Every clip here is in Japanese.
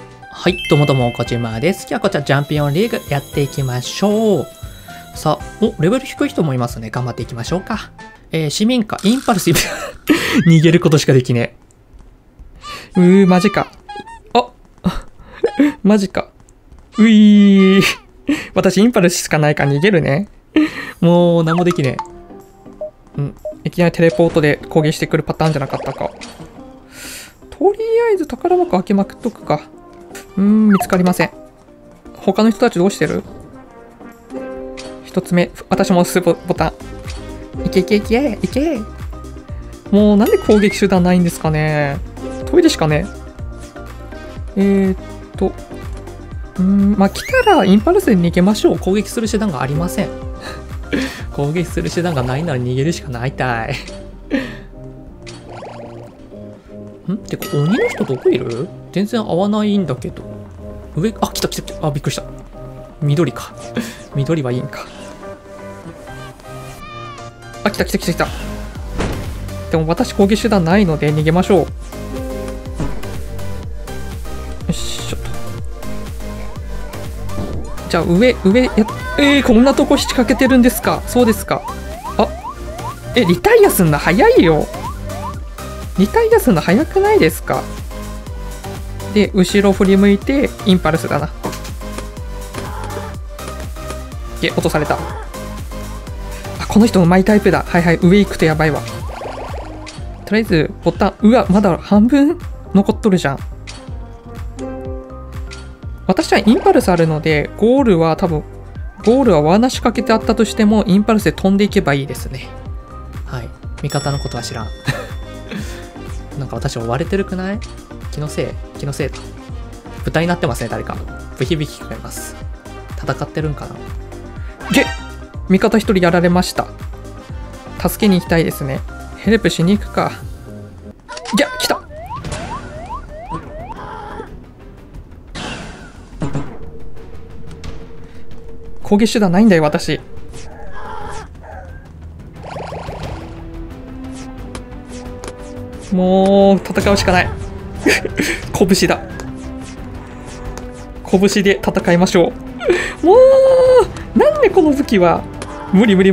はい、どうもどうも、こちまです。今日はこちら、チャンピオンリーグやっていきましょう。さあ、レベル低い人もいますね。頑張っていきましょうか。市民課、インパルス、逃げることしかできねえ。マジか。マジか。私、インパルスしかないから逃げるね。もう、何もできねえ。いきなりテレポートで攻撃してくるパターンじゃなかったか。とりあえず宝箱開けまくっとくか。見つかりません。他の人たちどうしてる？一つ目、私も押すボタン。いけいけいけいけ。もうなんで攻撃手段ないんですかね。トイレしかね。まあ、来たらインパルスで逃げましょう。攻撃する手段がありません。攻撃する手段がないなら逃げるしかないたい。てか、鬼の人どこいる？全然合わないんだけど。上、来た。びっくりした。緑か。緑はいいんか。来た。でも私攻撃手段ないので逃げましょう。よいしょっと。じゃあ上こんなとこ仕掛けてるんですか？そうですか。リタイアすんの早いよ。リタイアするの早くないですか？で、後ろ振り向いて、インパルスだな。落とされた。この人うまいタイプだ。はい、上行くとやばいわ。とりあえず、ボタン、まだ半分残っとるじゃん。私はインパルスあるので、ゴールは罠仕掛けてあったとしても、インパルスで飛んでいけばいいですね。はい。味方のことは知らん。なんか私追われてるくない？気のせいだ。豚になってますね、誰か。ブヒビキ聞こえます。戦ってるんかな？味方一人やられました。助けに行きたいですね。ヘルプしに行くか。来た！攻撃手段ないんだよ、私。もう戦うしかない。拳だ。拳で戦いましょう。もうなんでこの武器は無理。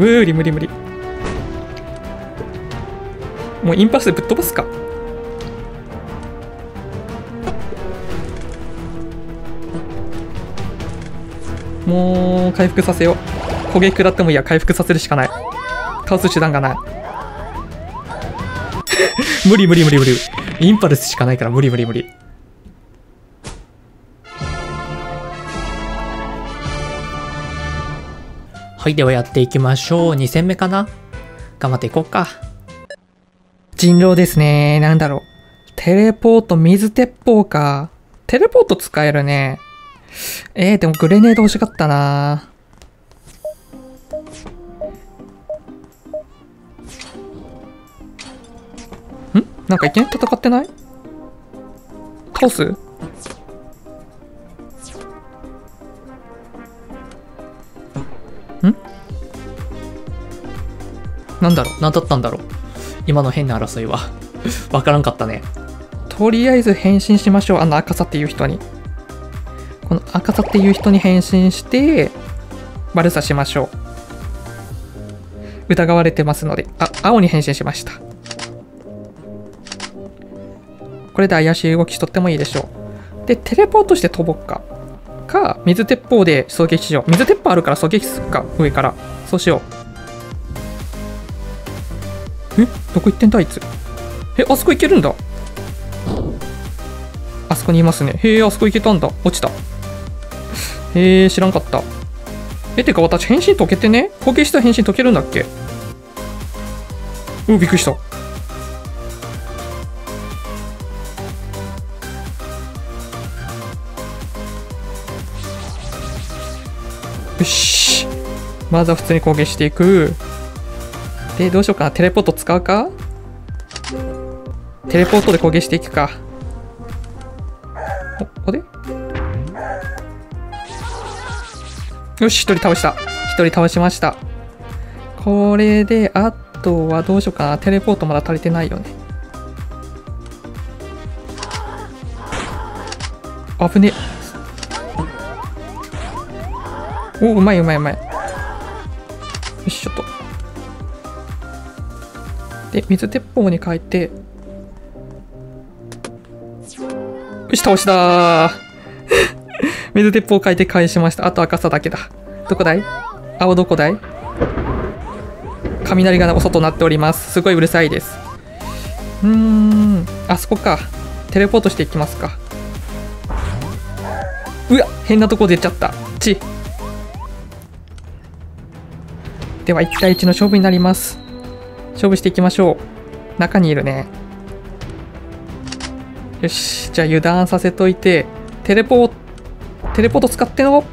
もうインパルスでぶっ飛ばすか。もう回復させよう。攻撃食らってもいいや。回復させるしかない。倒す手段がない。無理。インパルスしかないから無理。はい、ではやっていきましょう。2戦目かな？頑張っていこうか。人狼ですね。なんだろう。テレポート、水鉄砲か。テレポート使えるね。でもグレネード欲しかったな。なんかいきなり戦ってない？倒す？なんだったんだろう今の変な争いは。わからんかったね。とりあえず変身しましょう。赤さっていう人に。この赤さっていう人に変身して、悪さしましょう。疑われてますので。青に変身しました。これで怪しい動きしとってもいいでしょう。で、テレポートして飛ぼっか。水鉄砲で狙撃しよう。水鉄砲あるから狙撃するか。上から。そうしよう。どこ行ってんだあいつ。あそこ行けるんだ。あそこにいますね。あそこ行けたんだ。落ちた。知らんかった。てか私変身解けてね。攻撃したら変身解けるんだっけ？びっくりした。よし。まずは普通に攻撃していく。で、どうしようかな。テレポート使うか？テレポートで攻撃していくか。ここで？よし、一人倒しました。これで、あとはどうしようかな。テレポートまだ足りてないよね。 危ね。お、うまいうまいうまい。よし、ちょっと。で、水鉄砲に変えて。よし、倒したー。水鉄砲変えて返しました。あと赤さだけだ。どこだい？青どこだい？雷がお外鳴っております。すごいうるさいです。あそこか。テレポートしていきますか。うわ、変なとこ出ちゃった。では1対1の勝負になります。勝負していきましょう。中にいるね。よし、じゃあ油断させといて、テレポート使っての。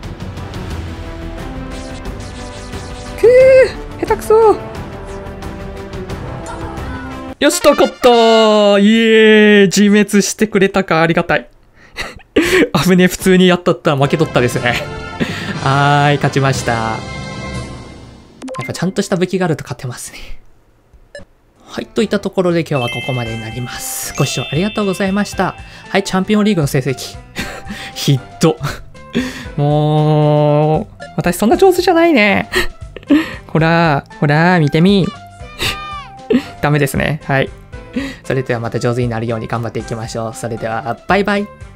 下手くそ。よし、と勝ったー。イエーイ、自滅してくれたか、ありがたい。危ねえ、普通にやったったら負け取ったですね。はーい、勝ちました。やっぱちゃんとした武器があると勝てますね。はい、といったところで今日はここまでになります。ご視聴ありがとうございました。はい、チャンピオンリーグの成績。ヒット。もう、私そんな上手じゃないね。ほら、見てみ。ダメですね。はい。それではまた上手になるように頑張っていきましょう。それでは、バイバイ。